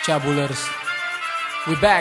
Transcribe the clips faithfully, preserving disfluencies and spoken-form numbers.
Cabulers, we back.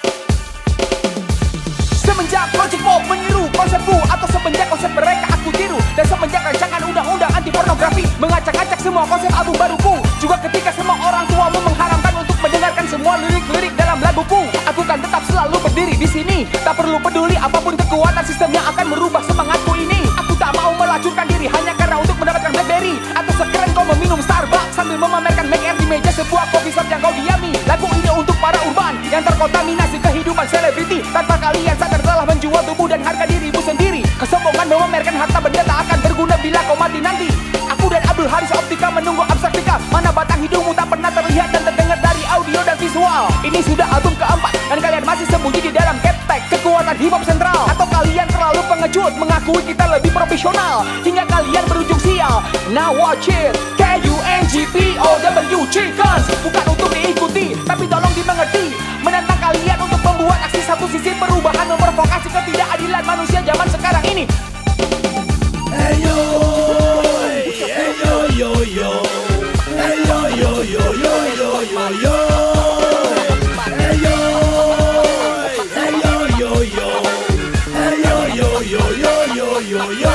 Semenjak Project Pop meniru konsepku, atau semenjak konsep mereka aku tiru, dan semenjak rancangan undang-undang anti pornografi mengacak-acak semua konsep album baruku, juga ketika semua orang tuamu mengharamkan untuk mendengarkan semua lirik-lirik dalam laguku, aku kan tetap selalu berdiri di sini. Tak perlu peduli apapun kekuatan sistem yang akan merubah semangatku ini. Aku tak mau melacurkan diri hanya karena untuk mendapatkan Blackberry, atau sekeren kau meminum Starbucks sambil memamerkan Mac Air di meja sebuah coffee shop yang kau diami. Lagu ini untuk para urban yang terkontaminasi kehidupan selebriti, tanpa kalian sadar telah menjual tubuh dan harga dirimu sendiri. Kesombongan memamerkan harta benda tak akan berguna bila kau mati nanti. Aku dan Abdul Haris Optika menunggu Abstraktika, mana batang hidungmu tak pernah terlihat dan terdengar dari audio dan visual. Ini sudah album keempat dan kalian masih sembunyi di dalam captek kekuatan hip hop sentral. Atau kalian terlalu pengecut mengakui kita lebih profesional hingga kalian berujung sial. Now watch it, K U N G P O W Chickens, bukan untuk diikuti tapi tolong dimengerti. Menantang kalian untuk membuat aksi satu sisi perubahan memprovokasi ketidakadilan manusia zaman sekarang ini. Hey yo, hey yo yo yo, hey yo yo yo yo yo yo yo, hey yo, hey yo yo yo, hey yo yo yo yo yo yo yo.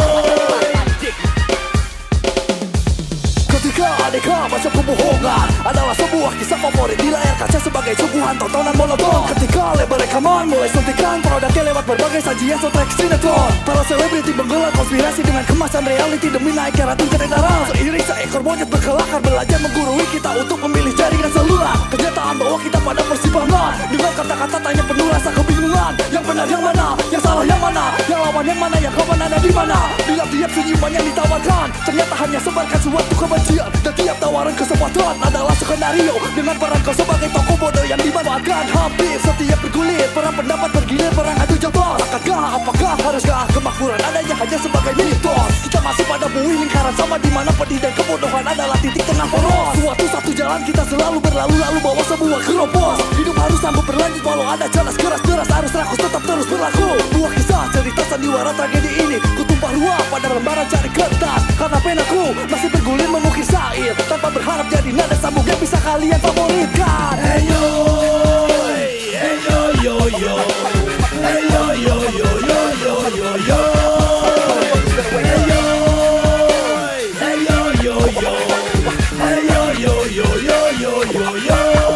Ketika aneka macam kebohongan adalah sebuah kisah favorit di layar kaca sebagai suguhan tontonan monoton. Ketika lebar rekaman mulai suntikan produknya lewat berbagai sajian soundtrack sinetron, para selebriti menggelar konspirasi dengan kemasan reality demi naiknya rating ketenaran. Seiring seekor monyet berkelakar belajar menggurui kita untuk memilih jaringan seluler. Kenyataan bahwa kita pada persimpangan dengan kata-kata tanya penuh rasa kebingungan. Yang benar yang mana, yang salah yang mana, yang lawan yang mana, yang kawan ada di mana. Bila tiap senyuman yang ditawarkan ternyata hanya sebarkan suatu kebencian, dan tiap tawaran kesempatan adalah skenario dengan peran kau sebagai tokoh bodoh yang dimanfaatkan. Hampir setiap bergulir perang pendapat bergilir perang adu jotos. Akankah, apakah, haruskah kemakmuran adanya hanya sebagai mitos? Kita masih pada buih lingkaran sama di mana pedih dan kebodohan adalah titik tengah poros. Suatu satu jalan kita selalu berlalu-lalu bawa sebuah keropos. Hidup harus sambut berlanjut walau ada jalan keras-keras harus rakus tetap terus berlaku. Buah kisah cerita sandiwara tragedi ini ku tumpah ruah pada lembaran cari kertas, karena penaku masih bergulir mengukir syair tanpa berharap jadi nada sambung yang bisa kalian favoritkan. Hey yo, hey yo yo yo, hey yo yo yo yo yo yo yo, hey yo, hey yo yo yo, hey yo yo yo yo yo yo yo.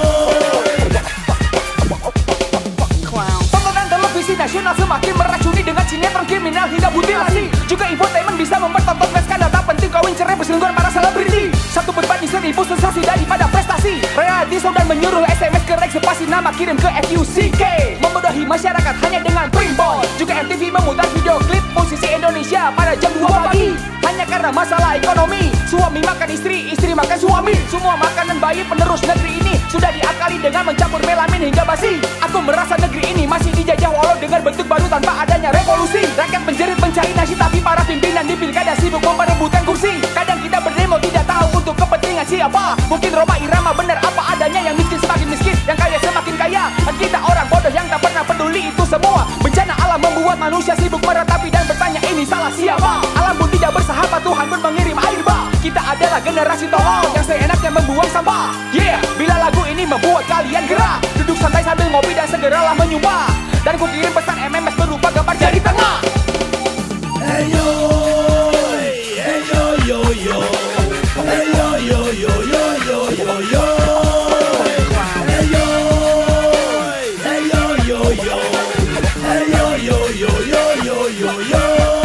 Tontonan televisi nasional semakin meracuni dengan sinetron kriminal hingga mutilasi. Juga infotainment bisa mempertontonkan skandal tak penting kawin cerai berselingkuhan para selebriti. Satu berbanding seribu sensasi daripada prestasi. Reality show dan menyuruh S M S ke rek sepasi nama kirim ke F U C K. Membodohi masyarakat hanya dengan primbon. Juga M T V memutar video klip musisi Indonesia pada jam dua pagi hanya karena masalah ekonomi. Suami makan istri, istri makan suami. Semua makanan bayi penerus negeri ini sudah diakali dengan mencampur melamin hingga basi. Aku merasa negeri ini masih dijajah walau dengan bentuk baru tanpa adanya revolusi. Rakyat menjerit mencari nasi tapi para pimpinan di pilkada sibuk memperebutkan kursi. Kadang kita berdemo tidak tahu untuk kepentingan siapa. Mungkin Roma Irama benar apa adanya, yang miskin semakin miskin, yang kaya semakin kaya. Dan kita orang bodoh yang tak pernah peduli itu semua. Bencana alam membuat manusia sibuk meratapi dan bertanya ini salah siapa. Alam pun tidak bersahabat, Tuhan pun mengirim air bah. Kita adalah generasi tolol yang seenaknya membuang sampah. Yeah, bila lagu ini membuat kalian gerak, duduk santai sambil ngopi dan segeralah menyumbang. Dan ku kirim pesan M M S berupa gambar jari tengah. Hey yo, hey yo yo yo, hey yo yo yo yo yo yo yo, hey yo, hey yo yo yo, hey yo yo yo yo yo yo yo.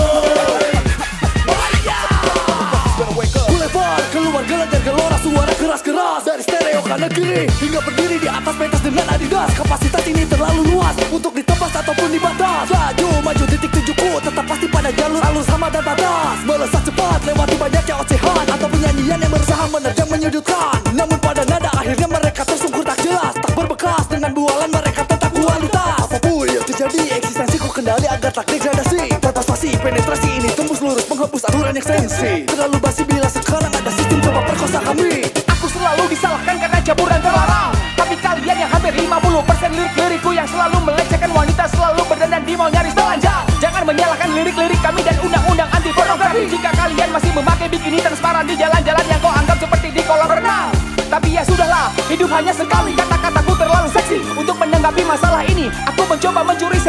Kulebar keluar gelegar gelora suara keras-keras dari stereo kanan kiri hingga berdiri di atas pentas dengan Adidas. Kapasitas ini terlalu luas untuk ditebas ataupun dibatas. Laju maju titik tujuku tetap pasti pada jalur alur sama dan batas. Melesat cepat lewati banyaknya ocehan atau penyanyian yang berusaha menerjang menyudutkan. Namun pada nada akhirnya mereka tersungkur tak jelas, tak berbekas dengan bualan mereka tentang kualitas. Apapun yang terjadi eksistensiku kendali agar tak degradasi. Tanpa spasi penetrasi ini tembus lurus menghapus aturan yang sensi. Terlalu basi bila sekarang ada sistem coba perkosa kami. Aku selalu disalahkan karena jaburan terlarang. Tapi kalian yang hampir lima puluh persen lirik-lirikku yang selalu melecehkan wanita, selalu berdandan di mall nyaris telanjang. Jangan menyalahkan lirik-lirik kami dan undang-undang anti pornografi jika kalian masih memakai bikini transparan di jalan-jalan yang kau anggap seperti di kolam renang. Tapi ya sudahlah, hidup hanya sekali. menghadapi masalah ini. Aku mencoba mencuri